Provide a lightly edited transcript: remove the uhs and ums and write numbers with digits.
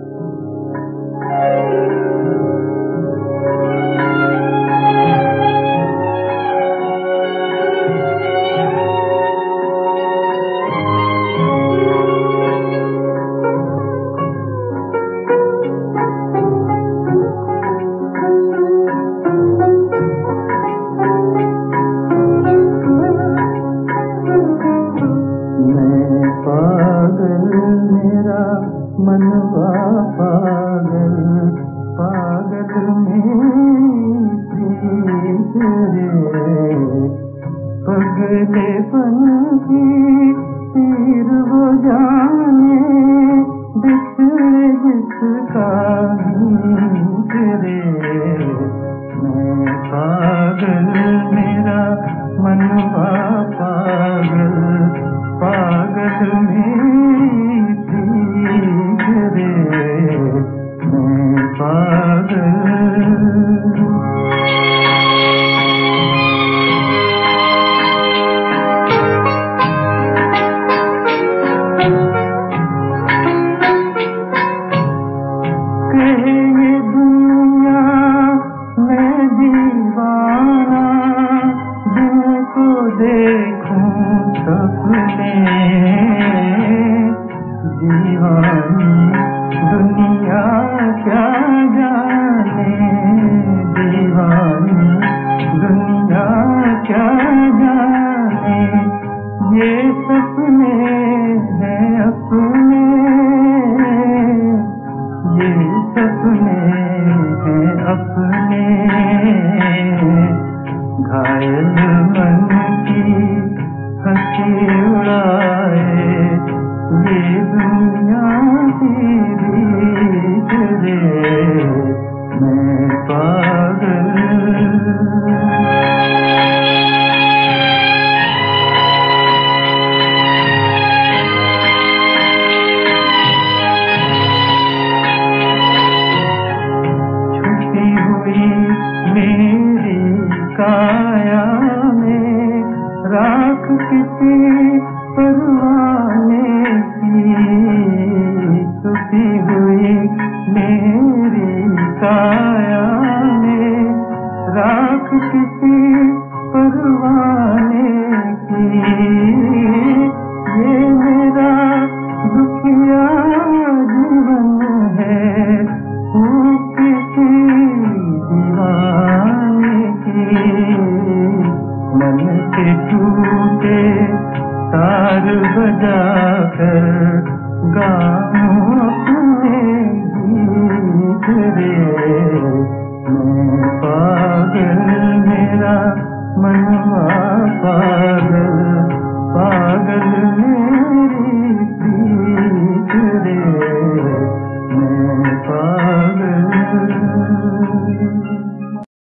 मनवा पागल पागल में प्रीत रे, पगले पन की तीर वो जाने बिछड़े जिसका नीत रे। मैं पागल मेरा मनवा पागल पागल में मैं पागल। कहे ये दुनिया मैं दीवाना, दिल को देखूं सपने, दीवानी दुनिया क्या जाने, दीवानी दुनिया क्या जाने। ये सपने हैं अपने, ये सपने हैं अपने, घायल मन की हंसी उड़ाए ये दुनिया की रीत रे। मैं पागल। छुपी हुई मेरी काया में राख किसी परवाने की, छुपी हुई मेरी काया में राख किसी परवाने की। ये मेरा दुखिया जीवन है किसी दीवाने की। मन के टूटे तार बजाकर गाऊं अपने गीत रे। मैं पागल मेरा मनवा